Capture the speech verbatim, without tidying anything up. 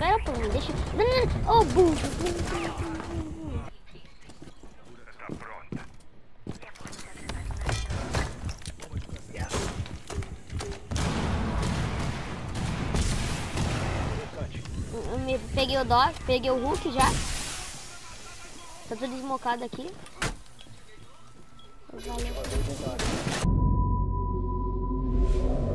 espera por mim, deixa. Não, não, não. Oh, burro. Eu me- Peguei o Doc, peguei o Hulk já. Tá tudo desmocado aqui. Valeu.